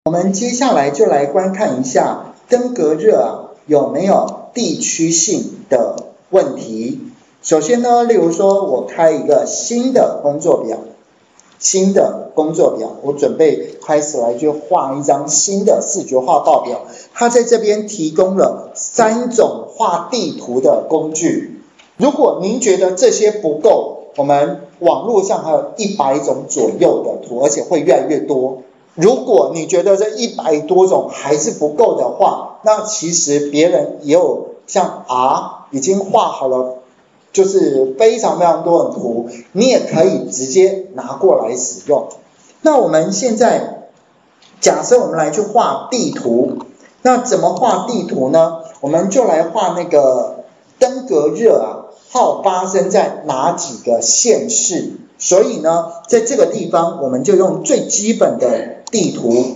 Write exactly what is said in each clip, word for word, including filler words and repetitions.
我们接下来就来观看一下登革热啊有没有地区性的问题。首先呢，例如说我开一个新的工作表，新的工作表，我准备开始来就画一张新的视觉化报表。它在这边提供了三种画地图的工具。如果您觉得这些不够，我们网络上还有一百种左右的图，而且会越来越多。如果你觉得这一百多种还是不够的话，那其实别人也有像 R 已经画好了，就是非常非常多的图，你也可以直接拿过来使用。那我们现在假设我们来去画地图，那怎么画地图呢？我们就来画那个登革热啊，好发生在哪几个县市？所以呢，在这个地方我们就用最基本的地图，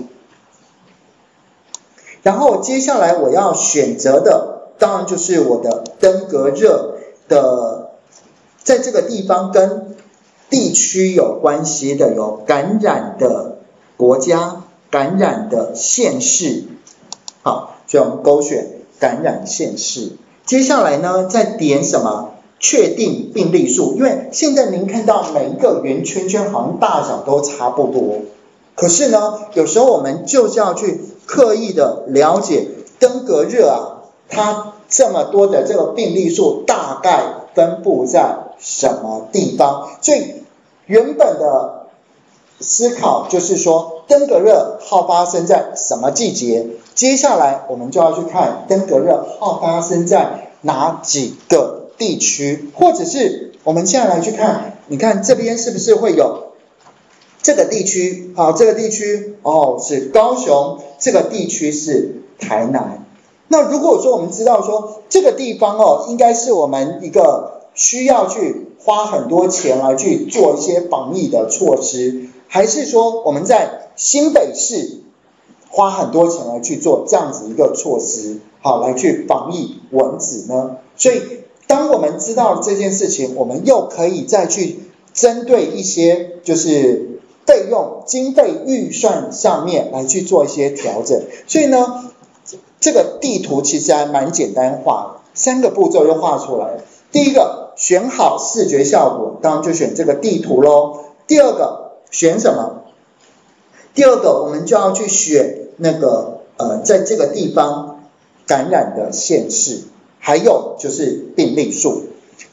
然后接下来我要选择的当然就是我的登革热的，在这个地方跟地区有关系的有感染的国家、感染的县市，好，所以我们勾选感染县市。接下来呢，再点什么？确定病例数，因为现在您看到每一个圆圈圈好像大小都差不多，可是呢，有时候我们就是要去刻意的了解登革热啊，它这么多的这个病例数大概分布在什么地方。所以原本的思考就是说，登革热好发生在什么季节？接下来我们就要去看登革热好发生在哪几个地区，或者是我们现在来去看，你看这边是不是会有这个地区？好，这个地区哦是高雄，这个地区是台南。那如果说我们知道说这个地方哦，应该是我们一个需要去花很多钱来去做一些防疫的措施，还是说我们在新北市花很多钱来去做这样子一个措施，好来去防疫蚊子呢？所以当我们知道这件事情，我们又可以再去针对一些就是费用、经费预算上面来去做一些调整。所以呢，这个地图其实还蛮简单化的，三个步骤就画出来了。第一个，选好视觉效果，当然就选这个地图咯。第二个，选什么？第二个，我们就要去选那个呃，在这个地方感染的县市。还有就是病例数。